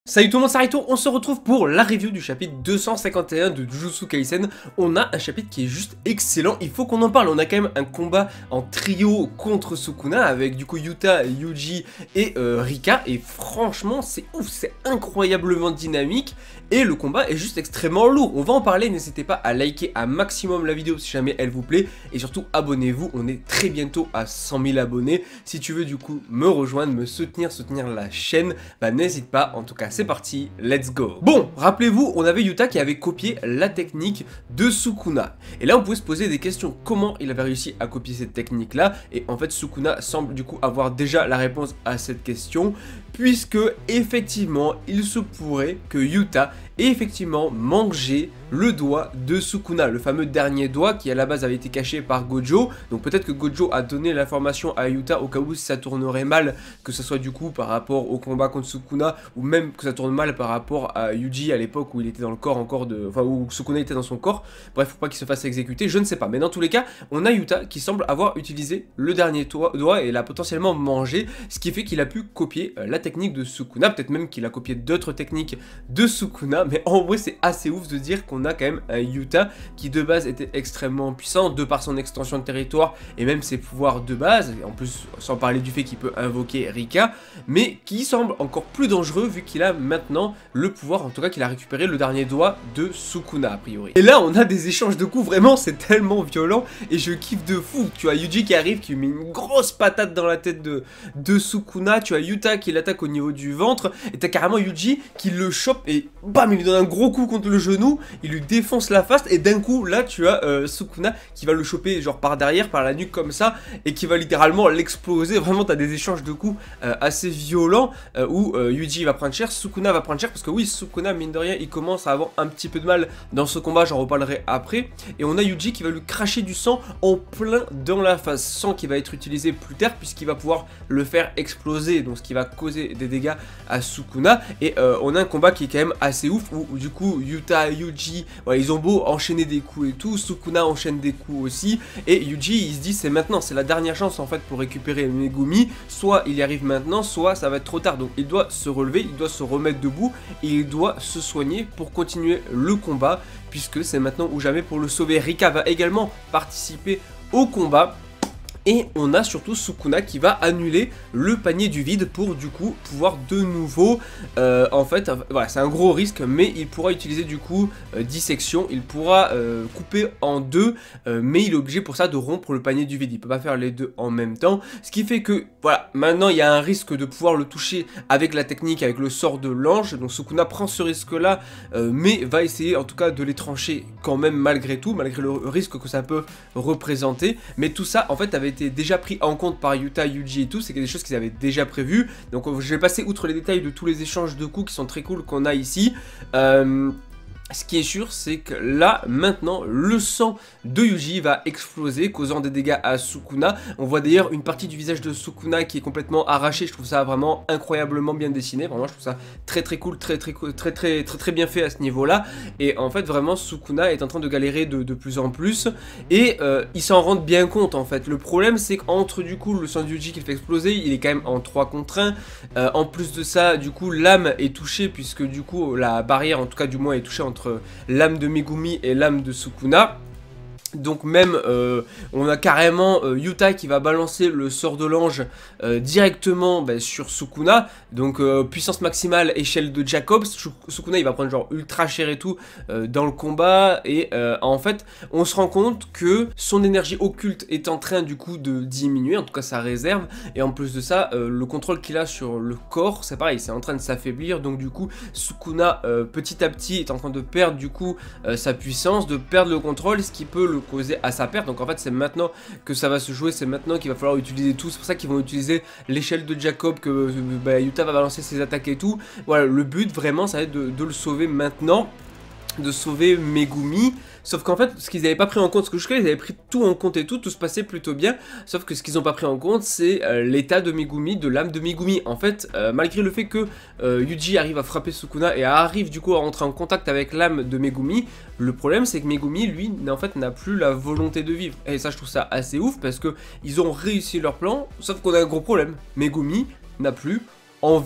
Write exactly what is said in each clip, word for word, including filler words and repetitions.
Salut tout le monde, c'est Raito, on se retrouve pour la review du chapitre deux cent cinquante et un de Jujutsu Kaisen. On a un chapitre qui est juste excellent, il faut qu'on en parle. On a quand même un combat en trio contre Sukuna avec du coup Yuta, Yuji et euh, Rika. Et franchement c'est ouf, c'est incroyablement dynamique. Et le combat est juste extrêmement lourd. On va en parler, n'hésitez pas à liker un maximum la vidéo si jamais elle vous plaît. Et surtout abonnez-vous, on est très bientôt à cent mille abonnés. Si tu veux du coup me rejoindre, me soutenir, soutenir la chaîne, bah n'hésite pas. En tout cas c'est parti, let's go. Bon, rappelez-vous, on avait Yuta qui avait copié la technique de Sukuna. Et là on pouvait se poser des questions, comment il avait réussi à copier cette technique là. Et en fait Sukuna semble du coup avoir déjà la réponse à cette question, puisque effectivement il se pourrait que Yuta ait effectivement mangé le doigt de Sukuna, le fameux dernier doigt qui à la base avait été caché par Gojo. Donc peut-être que Gojo a donné l'information à Yuta au cas où ça tournerait mal, que ce soit du coup par rapport au combat contre Sukuna, ou même que ça tourne mal par rapport à Yuji à l'époque où il était dans le corps encore de... Enfin où Sukuna était dans son corps. Bref, faut pas qu'il se fasse exécuter, je ne sais pas. Mais dans tous les cas, on a Yuta qui semble avoir utilisé le dernier doigt et l'a potentiellement mangé, ce qui fait qu'il a pu copier la technique de Sukuna. Peut-être même qu'il a copié d'autres techniques de Sukuna, mais en vrai c'est assez ouf de dire qu'on a quand même un Yuta qui de base était extrêmement puissant de par son extension de territoire et même ses pouvoirs de base, en plus sans parler du fait qu'il peut invoquer Rika, mais qui semble encore plus dangereux vu qu'il a maintenant le pouvoir, en tout cas qu'il a récupéré le dernier doigt de Sukuna a priori. Et là on a des échanges de coups, vraiment c'est tellement violent et je kiffe de fou. Tu as Yuji qui arrive, qui met une grosse patate dans la tête de, de Sukuna, tu as Yuta qui l'attaque au niveau du ventre et t'as carrément Yuji qui le chope et bam, il lui donne un gros coup contre le genou, il lui défonce la face et d'un coup là tu as euh, Sukuna qui va le choper genre par derrière, par la nuque comme ça et qui va littéralement l'exploser. Vraiment t'as des échanges de coups euh, assez violents euh, où euh, Yuji va prendre cher, Sukuna va prendre cher parce que oui Sukuna mine de rien il commence à avoir un petit peu de mal dans ce combat, j'en reparlerai après. Et on a Yuji qui va lui cracher du sang en plein dans la face, sang qui va être utilisé plus tard puisqu'il va pouvoir le faire exploser, donc ce qui va causer des dégâts à Sukuna. Et euh, on a un combat qui est quand même assez ouf où, où du coup Yuta, Yuji, voilà, ils ont beau enchaîner des coups et tout, Sukuna enchaîne des coups aussi et Yuji il se dit c'est maintenant, c'est la dernière chance en fait pour récupérer Megumi, soit il y arrive maintenant, soit ça va être trop tard. Donc il doit se relever, il doit se remettre debout et il doit se soigner pour continuer le combat puisque c'est maintenant ou jamais pour le sauver. Rika va également participer au combat. Et on a surtout Sukuna qui va annuler le panier du vide pour du coup pouvoir de nouveau, euh, en fait, voilà c'est un gros risque, mais il pourra utiliser du coup euh, dissection, il pourra euh, couper en deux, euh, mais il est obligé pour ça de rompre le panier du vide, il peut pas faire les deux en même temps, ce qui fait que voilà, maintenant il y a un risque de pouvoir le toucher avec la technique, avec le sort de l'ange, donc Sukuna prend ce risque là, euh, mais va essayer en tout cas de les trancher quand même malgré tout, malgré le risque que ça peut représenter, mais tout ça en fait avait été déjà pris en compte par Yuta, Yuji et tout, c'est des choses qu'ils avaient déjà prévues. Donc je vais passer outre les détails de tous les échanges de coups qui sont très cool qu'on a ici. Euh... Ce qui est sûr, c'est que là, maintenant, le sang de Yuji va exploser, causant des dégâts à Sukuna. On voit d'ailleurs une partie du visage de Sukuna qui est complètement arrachée. Je trouve ça vraiment incroyablement bien dessiné. Vraiment, je trouve ça très très cool, très très très très très très, très bien fait à ce niveau-là. Et en fait, vraiment, Sukuna est en train de galérer de, de plus en plus. Et euh, ils s'en rendent bien compte, en fait. Le problème, c'est qu'entre, du coup, le sang de Yuji qu'il fait exploser, il est quand même en trois contre un. Euh, en plus de ça, du coup, l'âme est touchée, puisque, du coup, la barrière, en tout cas, du moins, est touchée entre l'âme de Megumi et l'âme de Sukuna. Donc même euh, on a carrément euh, Yuta qui va balancer le sort de l'ange euh, directement bah, sur Sukuna. Donc euh, puissance maximale, échelle de Jacobs. Sukuna il va prendre genre ultra cher et tout euh, dans le combat. Et euh, en fait on se rend compte que son énergie occulte est en train du coup de diminuer, en tout cas sa réserve. Et en plus de ça euh, le contrôle qu'il a sur le corps c'est pareil, c'est en train de s'affaiblir. Donc du coup Sukuna euh, petit à petit est en train de perdre du coup euh, sa puissance, de perdre le contrôle, ce qui peut le causer à sa perte. Donc en fait c'est maintenant que ça va se jouer, c'est maintenant qu'il va falloir utiliser tout. C'est pour ça qu'ils vont utiliser l'échelle de Jacob, que bah, Yuta va balancer ses attaques et tout. Voilà, le but vraiment ça va être de, de le sauver maintenant, de sauver Megumi. Sauf qu'en fait, ce qu'ils n'avaient pas pris en compte, ce que je sais, ils avaient pris tout en compte et tout, tout se passait plutôt bien. Sauf que ce qu'ils n'ont pas pris en compte, c'est euh, l'état de Megumi, de l'âme de Megumi. En fait, euh, malgré le fait que euh, Yuji arrive à frapper Sukuna et arrive du coup à rentrer en contact avec l'âme de Megumi, le problème c'est que Megumi, lui, en fait, n'a plus la volonté de vivre. Et ça, je trouve ça assez ouf parce que ils ont réussi leur plan, sauf qu'on a un gros problème. Megumi n'a plus envie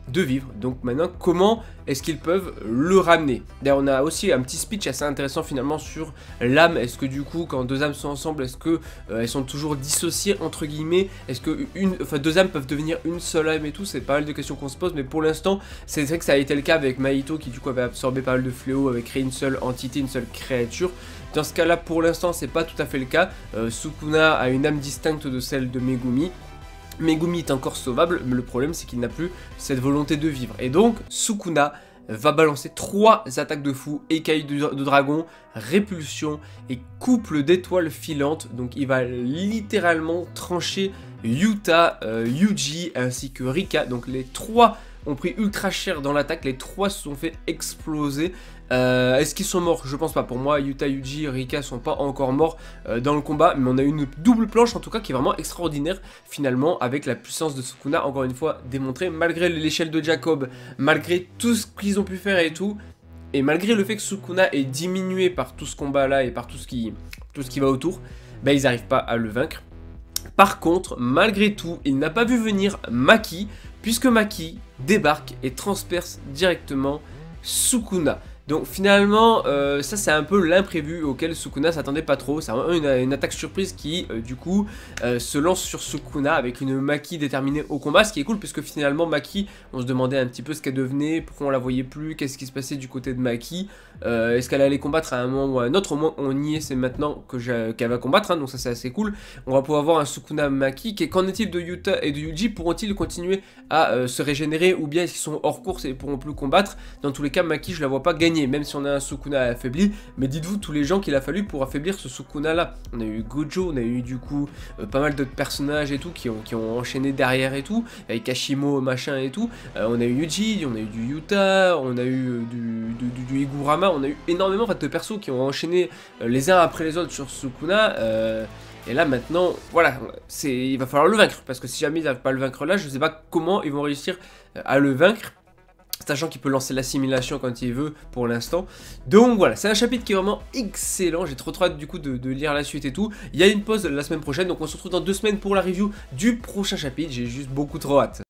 de vivre. Donc maintenant, comment est-ce qu'ils peuvent le ramener? D'ailleurs, on a aussi un petit speech assez intéressant finalement sur l'âme. Est-ce que du coup, quand deux âmes sont ensemble, est-ce que euh, elles sont toujours dissociées entre guillemets? Est-ce que une, enfin, deux âmes peuvent devenir une seule âme et tout? C'est pas mal de questions qu'on se pose, mais pour l'instant, c'est vrai que ça a été le cas avec Mahito qui du coup avait absorbé pas mal de fléaux, avait créé une seule entité, une seule créature. Dans ce cas-là, pour l'instant, c'est pas tout à fait le cas. Euh, Sukuna a une âme distincte de celle de Megumi. Megumi est encore sauvable, mais le problème c'est qu'il n'a plus cette volonté de vivre. Et donc, Sukuna va balancer trois attaques de fou, écailles de, de dragon, répulsion et couple d'étoiles filantes. Donc il va littéralement trancher Yuta, euh, Yuji ainsi que Rika. Donc les trois ont pris ultra cher dans l'attaque, les trois se sont fait exploser. Euh, Est-ce qu'ils sont morts? Je pense pas. Pour moi, Yuta, Yuji, Rika sont pas encore morts euh, dans le combat, mais on a une double planche en tout cas qui est vraiment extraordinaire finalement avec la puissance de Sukuna, encore une fois démontrée, malgré l'échelle de Jacob, malgré tout ce qu'ils ont pu faire et tout, et malgré le fait que Sukuna est diminué par tout ce combat là et par tout ce qui, tout ce qui va autour, bah, ils n'arrivent pas à le vaincre. Par contre, malgré tout, il n'a pas vu venir Maki, puisque Maki débarque et transperce directement Sukuna. Donc finalement, euh, ça c'est un peu l'imprévu auquel Sukuna s'attendait pas trop. C'est une, une attaque surprise qui, euh, du coup, euh, se lance sur Sukuna avec une Maki déterminée au combat. Ce qui est cool, puisque finalement, Maki, on se demandait un petit peu ce qu'elle devenait, pourquoi on la voyait plus, qu'est-ce qui se passait du côté de Maki. Euh, Est-ce qu'elle allait combattre à un moment ou à un autre? Au moins, on y est, c'est maintenant qu'elle va combattre, hein, donc ça c'est assez cool. On va pouvoir voir un Sukuna Maki. Qu'en est-il de Yuta et de Yuji? Pourront-ils continuer à euh, se régénérer, ou bien est-ce qu'ils sont hors course et pourront plus combattre? Dans tous les cas, Maki, je la vois pas gagner, même si on a un Sukuna affaibli. Mais dites-vous tous les gens qu'il a fallu pour affaiblir ce Sukuna là. On a eu Gojo, on a eu du coup euh, pas mal d'autres personnages et tout qui ont, qui ont enchaîné derrière et tout, avec Kashimo machin et tout. Euh, on a eu Yuji, on a eu du Yuta, on a eu du, du, du, du Higurama, on a eu énormément en fait, de persos qui ont enchaîné euh, les uns après les autres sur Sukuna. Euh, Et là maintenant, voilà, il va falloir le vaincre, parce que si jamais ils n'arrivent pas à le vaincre là, je ne sais pas comment ils vont réussir à le vaincre, sachant qu'il peut lancer l'assimilation quand il veut pour l'instant. Donc voilà, c'est un chapitre qui est vraiment excellent, j'ai trop trop hâte du coup de, de lire la suite et tout. Il y a une pause la semaine prochaine, donc on se retrouve dans deux semaines pour la review du prochain chapitre, j'ai juste beaucoup trop hâte.